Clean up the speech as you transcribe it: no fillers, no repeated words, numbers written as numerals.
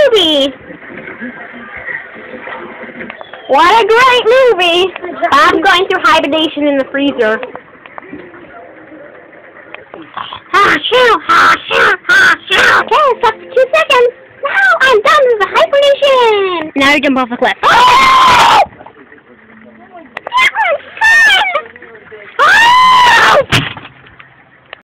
movie! What a great movie! I'm going through hibernation in the freezer. Okay, stop for 2 seconds. Now I'm done with the hibernation! Now you jump off the cliff.